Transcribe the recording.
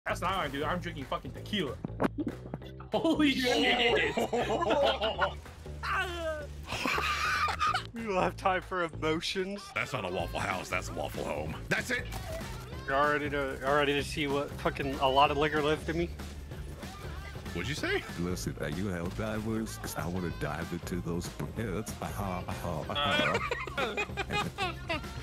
That's not how I do it. I'm drinking fucking tequila. Holy shit! We will have time for emotions. That's not a Waffle House. That's a Waffle Home. That's it. You're already to see what fucking a lot of liquor left in me. What'd you say? Listen, are you hell divers? Because I want to dive into those pits.